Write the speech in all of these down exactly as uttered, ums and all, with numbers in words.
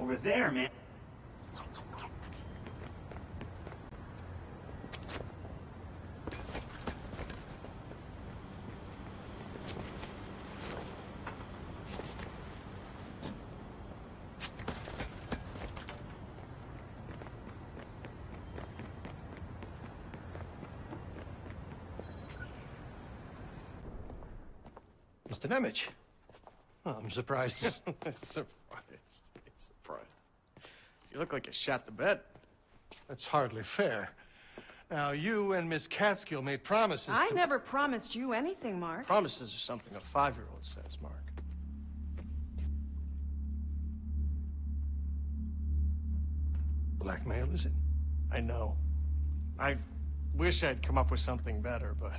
Over there, man. Mister Nemec. Well, I'm surprised. To... surprised. Surprised. You look like you shot the bed. That's hardly fair. Now, you and Miss Catskill made promises I to... never promised you anything, Mark. Promises are something a five-year-old says, Mark. Blackmail, is it? I know. I wish I'd come up with something better, but...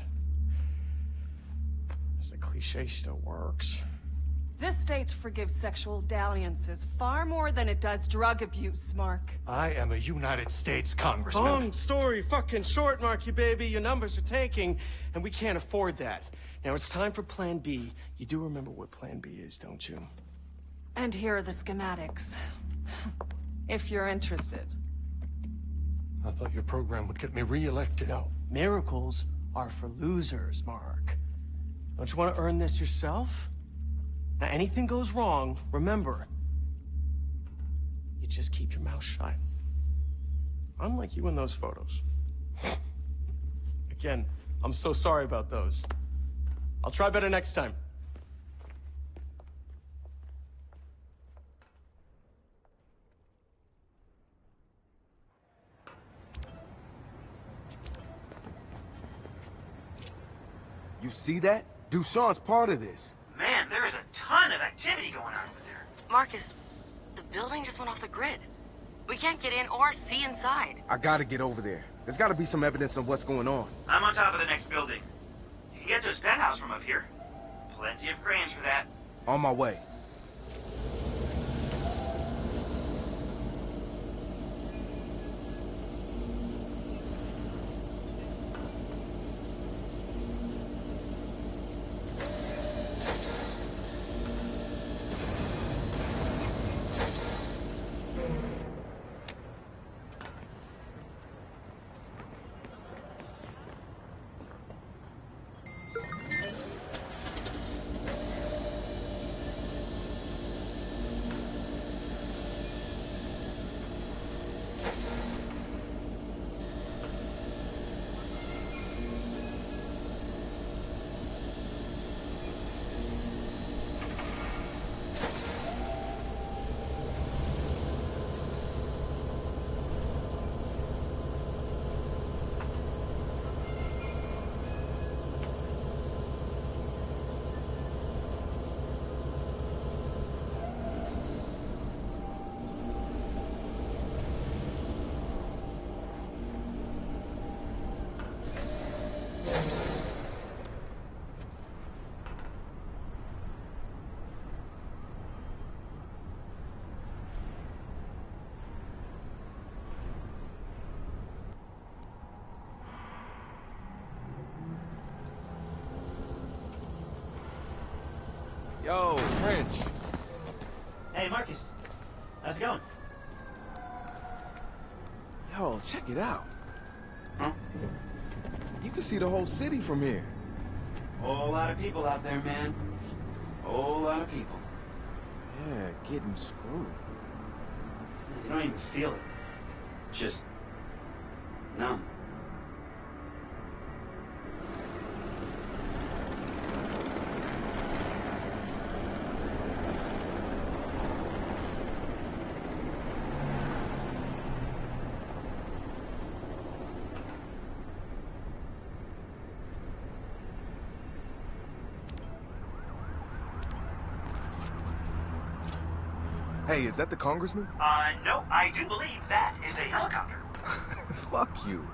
the cliche still works. This state forgives sexual dalliances far more than it does drug abuse, Mark. I am a United States congressman. Long story fucking short, Marky baby. Your numbers are tanking, and we can't afford that. Now it's time for Plan B. You do remember what Plan B is, don't you? And here are the schematics. If you're interested. I thought your program would get me re-elected. No, miracles are for losers, Mark. Don't you want to earn this yourself? Now, anything goes wrong, remember, you just keep your mouth shut. Unlike you in those photos. Again, I'm so sorry about those. I'll try better next time. You see that? Ducharme's part of this. Man, there is a ton of activity going on over there. Marcus, the building just went off the grid. We can't get in or see inside. I gotta get over there. There's gotta be some evidence of what's going on. I'm on top of the next building. You can get to his penthouse from up here. Plenty of cranes for that. On my way. Yo, French. Hey, Marcus. How's it going? Yo, check it out. Huh? You can see the whole city from here. Whole lot of people out there, man. Whole lot of people. Yeah, getting screwed. You don't even feel it. Just numb. Hey, is that the congressman? Uh, no, I do believe that is a helicopter. Fuck you.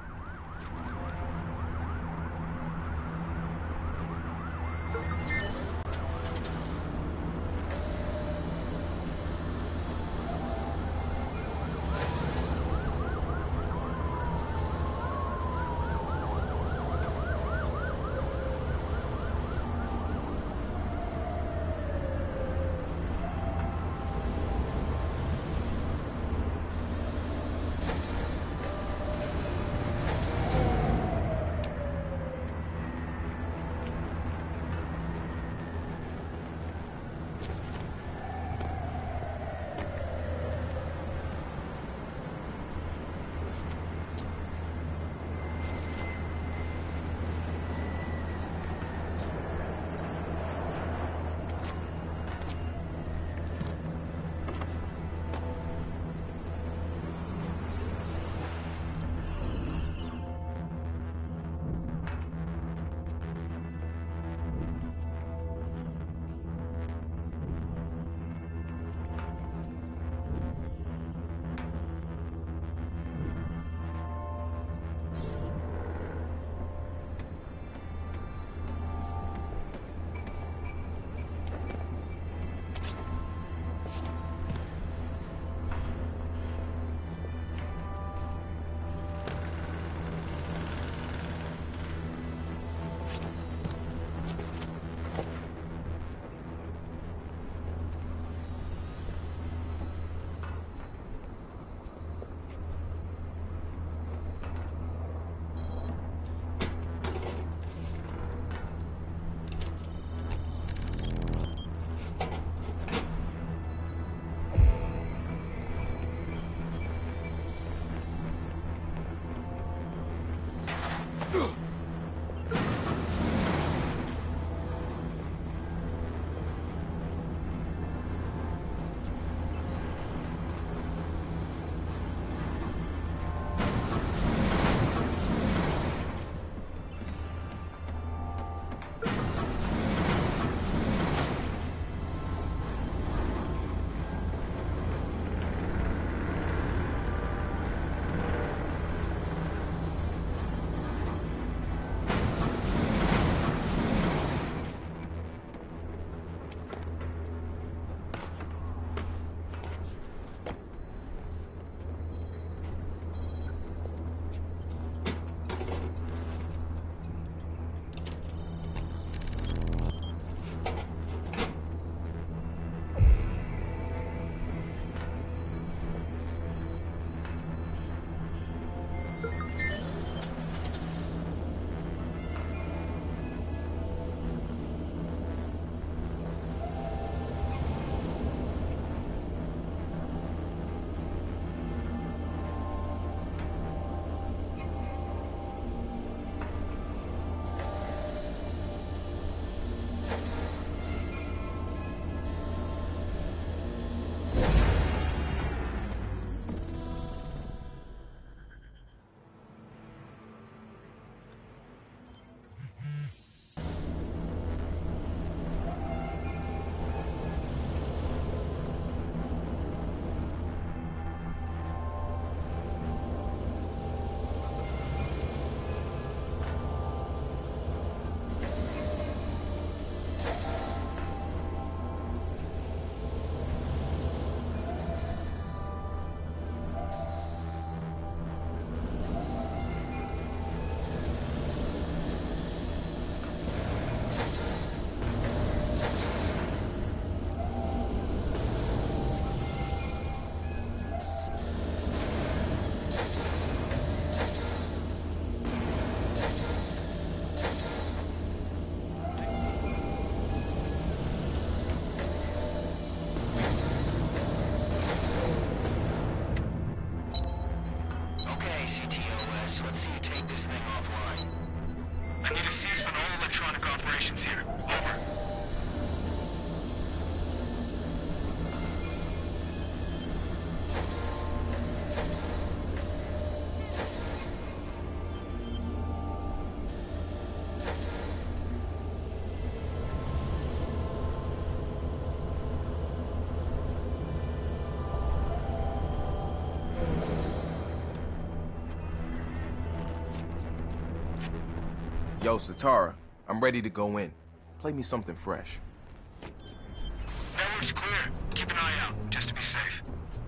Yo, Satara, I'm ready to go in. Play me something fresh. Network's clear. Keep an eye out, just to be safe.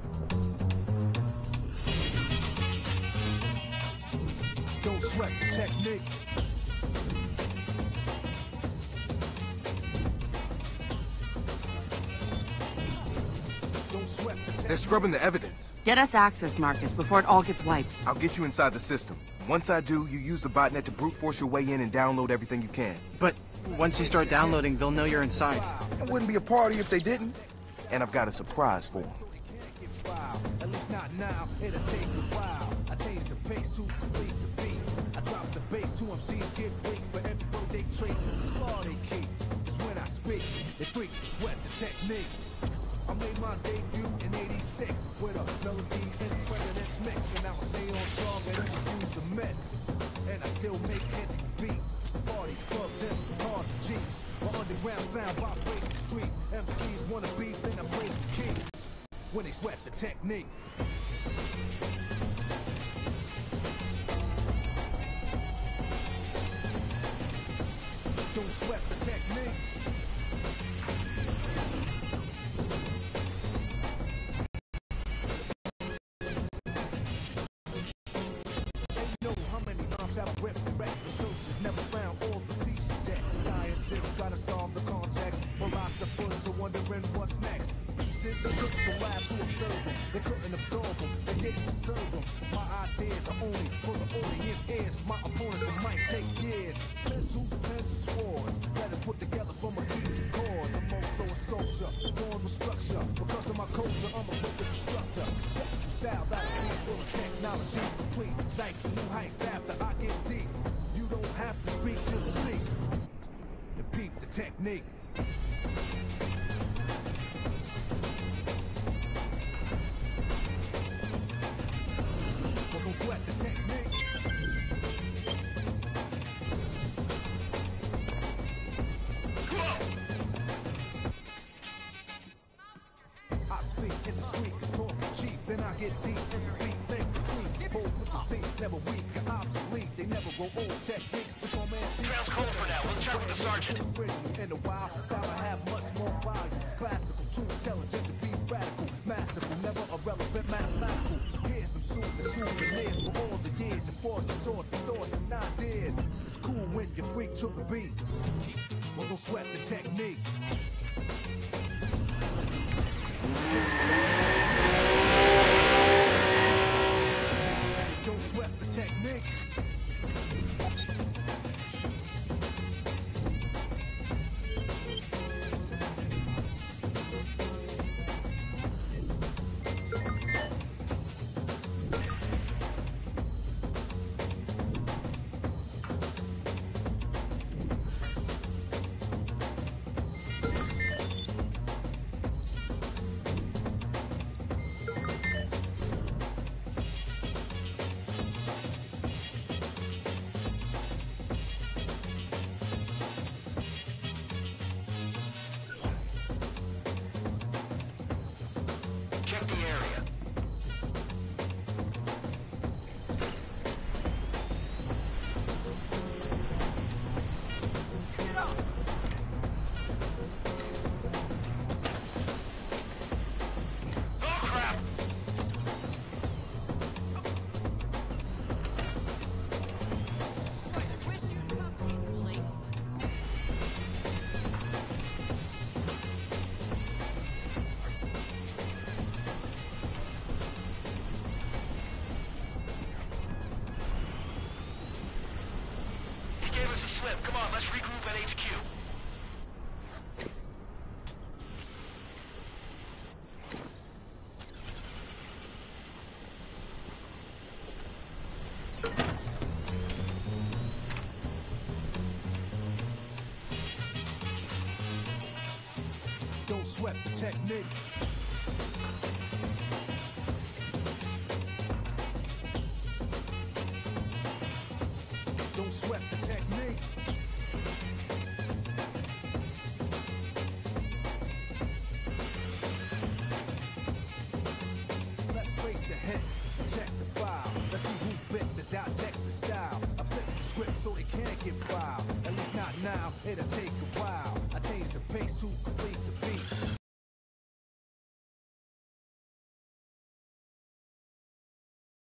Don't sweat the technique. Don't sweat the technique. They're scrubbing the evidence. Get us access, Marcus, before it all gets wiped. I'll get you inside the system. Once I do, you use the botnet to brute force your way in and download everything you can. But once you start downloading, they'll know you're inside. It wouldn't be a party if they didn't. And I've got a surprise for them. At least not now, it'll take a while. I change the pace to complete the beat. I drop the bass to M Cs get weak. For every road they trace and the scar they keep. It's when I speak, they freak the sweat the technique. I made my debut in eighty-six with a melody and president's mix. And now I stay on strong and refuse to miss. And I still make hits for beats. Parties, clubs, and cars and jeeps. My underground sound vibrates the streets. M Cs wanna beef, then I play the key. When they sweat the technique. Don't sweat the technique. They know how many arms I've ripped and wrecked. Researchers never found all the pieces yet. Scientists try to solve the context. Philosophers are wondering what's next. Pieces they took the lab to observe them. They couldn't absorb them. They didn't deserve them. My ideas are only for the audience ears. My opponents it might take years. Pencils, pens, and swords. That is put together from a key chord. I'm also a sculpture, born with structure. Because of my culture, I'm a wicked instructor. Style that is full of technology, complete. Like new heights after I get deep. You don't have to speak, just speak. To peep the technique. Don't sweat the technique. I speak in the street, cause talking cheap. Then I get deep in the beat, think clean. Bold with the scene, never weak or obsolete. They never grow old techniques become antiques. Trail's cold for now. We'll check with the sergeant. In the wild style, I have much more value. Classical, too intelligent to be radical. Masterful, never irrelevant, mathematical. Here's some super souvenirs for all the years. And for the sort of thoughts and ideas. It's cool when you freak to the beat. Well, don't sweat the technique. Don't sweat the technique. Check the area. Oh, crap! He gave us a slip. Come on, let's regroup at H Q. Don't sweat the technique. Don't sweat the technique. Let's trace the hits, check the file. Let's see who bit the dot, check the style. I flip the script so they can't get filed. At least not now, it'll take a while. I changed the pace to